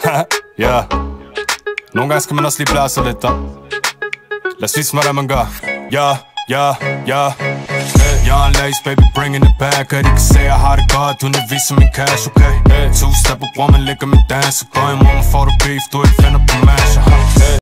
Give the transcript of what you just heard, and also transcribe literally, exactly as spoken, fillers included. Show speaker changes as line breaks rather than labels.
Ja. Nogle gange skal man også lige blære sig lidt, da. Lad os vise mig, hvordan man gør. Ja, ja, ja. Hey, jeg er en lace, baby, bringing it back. Og de kan se, jeg har det godt, uden at vise min cash, okay? Hey, two-step, bror, man ligger min dans. Så går i morgen, får du beef, du ikke finder på mash. Hey.